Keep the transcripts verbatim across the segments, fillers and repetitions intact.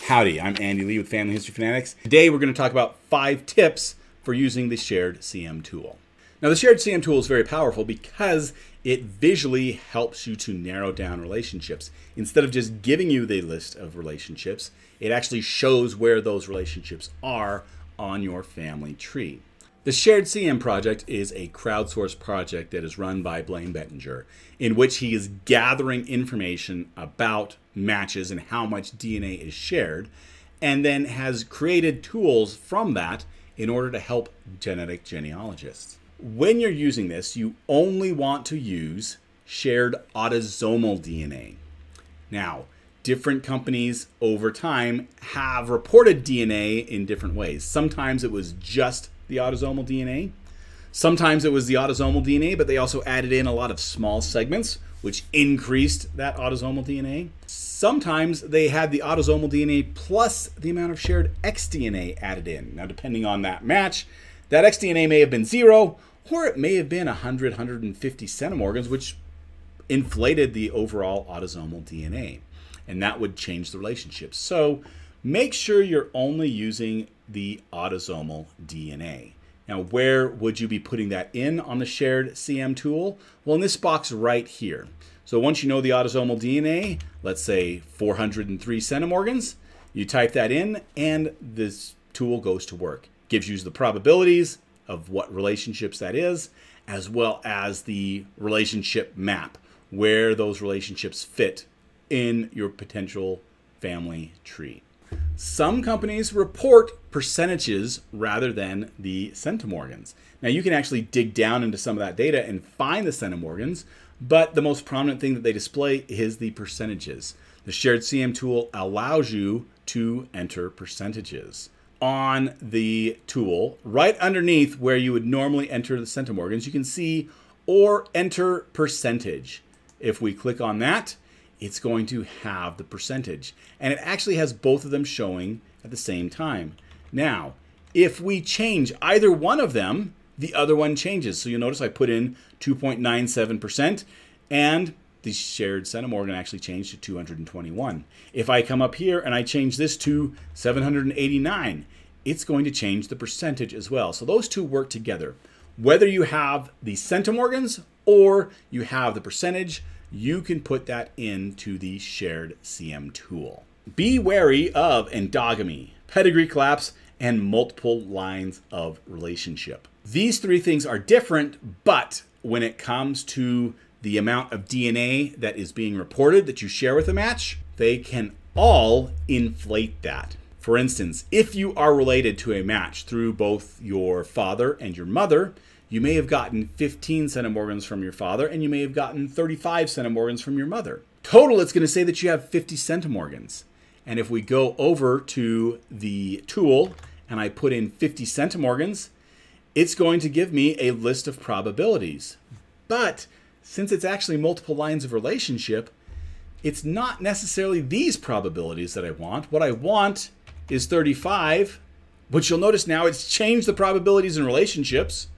Howdy, I'm Andy Lee with Family History Fanatics. Today we're going to talk about five tips for using the Shared C M tool. Now the Shared C M tool is very powerful because it visually helps you to narrow down relationships. Instead of just giving you the list of relationships, it actually shows where those relationships are on your family tree. The Shared C M project is a crowdsourced project that is run by Blaine Bettinger, in which he is gathering information about matches and how much D N A is shared, and then has created tools from that in order to help genetic genealogists. When you're using this, you only want to use shared autosomal D N A. Now, different companies over time have reported D N A in different ways. Sometimes it was just the autosomal D N A. Sometimes it was the autosomal D N A, but they also added in a lot of small segments, which increased that autosomal D N A. Sometimes they had the autosomal D N A plus the amount of shared X D N A added in. Now, depending on that match, that X D N A may have been zero, or it may have been one hundred, one hundred fifty centimorgans, which inflated the overall autosomal D N A. And that would change the relationship. So make sure you're only using the autosomal D N A. Now, where would you be putting that in on the Shared C M tool? Well, in this box right here. So once you know the autosomal D N A, let's say four hundred three centimorgans, you type that in and this tool goes to work. Gives you the probabilities of what relationships that is, as well as the relationship map, where those relationships fit in your potential family tree. Some companies report percentages rather than the centimorgans. Now you can actually dig down into some of that data and find the centimorgans, but the most prominent thing that they display is the percentages. The Shared C M tool allows you to enter percentages. On the tool, right underneath where you would normally enter the centimorgans, you can see or enter percentage. If we click on that, it's going to have the percentage. And it actually has both of them showing at the same time. Now, if we change either one of them, the other one changes. So you'll notice I put in two point nine seven percent and the shared centimorgan actually changed to two hundred twenty-one. If I come up here and I change this to seven hundred eighty-nine, it's going to change the percentage as well. So those two work together. Whether you have the centimorgans or you have the percentage, you can put that into the Shared C M tool. Be wary of endogamy, pedigree collapse, and multiple lines of relationship. These three things are different, but when it comes to the amount of D N A that is being reported that you share with a match, they can all inflate that. For instance, if you are related to a match through both your father and your mother, you may have gotten fifteen centimorgans from your father and you may have gotten thirty-five centimorgans from your mother. Total, it's going to say that you have fifty centimorgans. And if we go over to the tool and I put in fifty centimorgans, it's going to give me a list of probabilities. But since it's actually multiple lines of relationship, it's not necessarily these probabilities that I want. What I want is thirty-five, which you'll notice now it's changed the probabilities in relationships.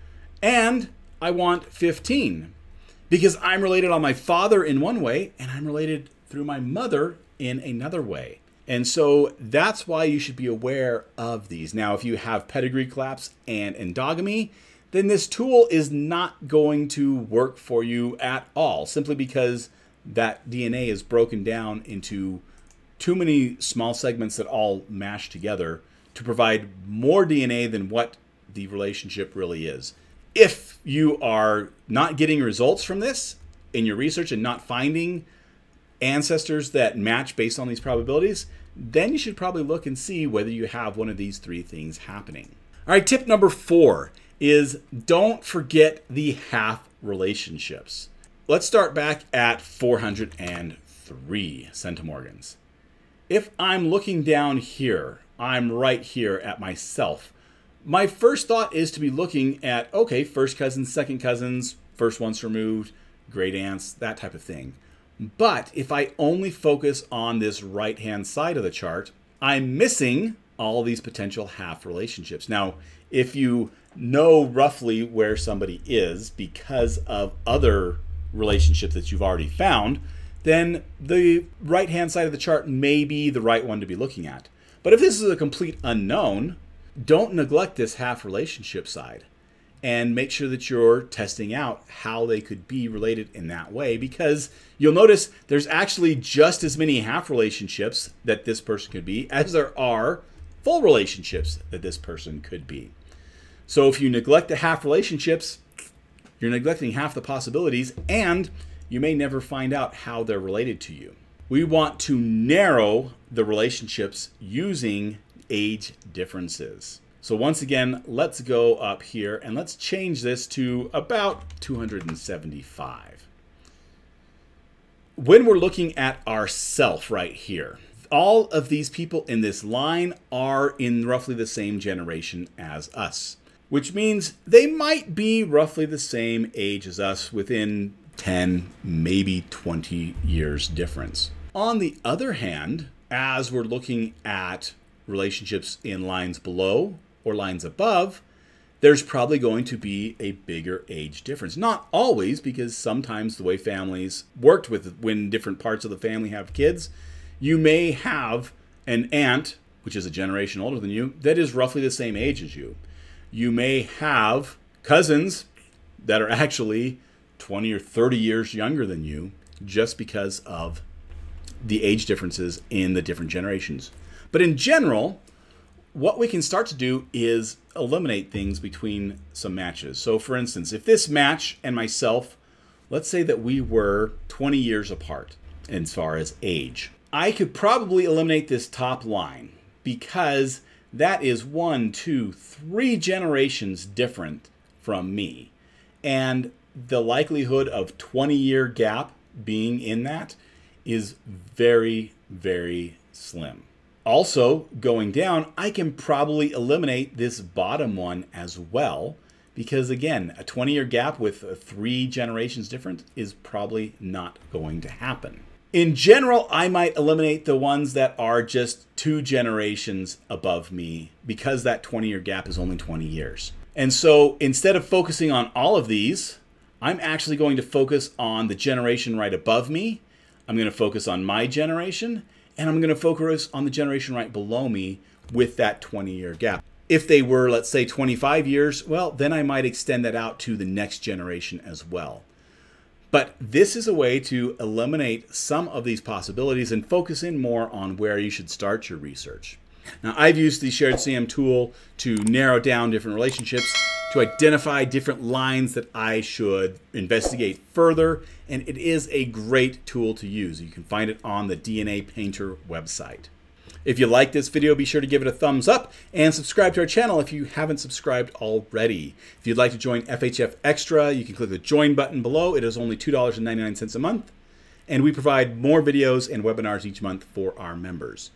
And I want fifteen because I'm related on my father in one way and I'm related through my mother in another way. And so that's why you should be aware of these. Now, if you have pedigree collapse and endogamy, then this tool is not going to work for you at all, simply because that D N A is broken down into too many small segments that all mash together to provide more D N A than what the relationship really is. If you are not getting results from this in your research and not finding ancestors that match based on these probabilities, then you should probably look and see whether you have one of these three things happening. All right, tip number four is don't forget the half relationships. Let's start back at four hundred three centimorgans. If I'm looking down here, I'm right here at myself. My first thought is to be looking at, okay, first cousins, second cousins, first ones removed, great aunts, that type of thing. But if I only focus on this right-hand side of the chart, I'm missing all these potential half relationships. Now, if you know roughly where somebody is because of other relationships that you've already found, then the right-hand side of the chart may be the right one to be looking at. But if this is a complete unknown, don't neglect this half relationship side, and make sure that you're testing out how they could be related in that way, because you'll notice there's actually just as many half relationships that this person could be as there are full relationships that this person could be. So if you neglect the half relationships, you're neglecting half the possibilities, and you may never find out how they're related to you. We want to narrow the relationships using age differences. So once again, let's go up here and let's change this to about two hundred seventy-five. When we're looking at ourself right here, all of these people in this line are in roughly the same generation as us, which means they might be roughly the same age as us, within ten, maybe twenty years difference. On the other hand, as we're looking at relationships in lines below or lines above, there's probably going to be a bigger age difference. Not always, because sometimes the way families worked with when different parts of the family have kids, you may have an aunt, which is a generation older than you, that is roughly the same age as you. You may have cousins that are actually twenty or thirty years younger than you, just because of the age differences in the different generations. But in general, what we can start to do is eliminate things between some matches. So for instance, if this match and myself, let's say that we were twenty years apart as far as age, I could probably eliminate this top line, because that is one, two, three generations different from me. And the likelihood of twenty year gap being in that is very, very slim. Also, going down, I can probably eliminate this bottom one as well, because again, a twenty year gap with three generations different is probably not going to happen. In general, I might eliminate the ones that are just two generations above me, because that twenty year gap is only twenty years. And so instead of focusing on all of these, I'm actually going to focus on the generation right above me. I'm going to focus on my generation, and I'm going to focus on the generation right below me with that twenty year gap. If they were, let's say, twenty-five years, well, then I might extend that out to the next generation as well. But this is a way to eliminate some of these possibilities and focus in more on where you should start your research. Now, I've used the Shared C M tool to narrow down different relationships, to identify different lines that I should investigate further, and it is a great tool to use. You can find it on the D N A Painter website. If you like this video, be sure to give it a thumbs up and subscribe to our channel if you haven't subscribed already. If you'd like to join F H F Extra, you can click the join button below. It is only two dollars and ninety-nine cents a month, and we provide more videos and webinars each month for our members.